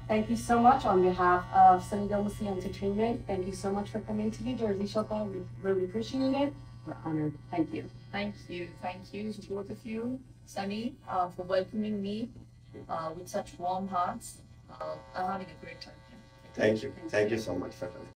Thank you so much on behalf of Masih Entertainment. Thank you so much for coming to New Jersey, Shilpa. We really appreciate it. We're honored. Thank you. Thank you to both of you, Sunny, for welcoming me with such warm hearts. I'm having a great time here. Thank you so much for coming.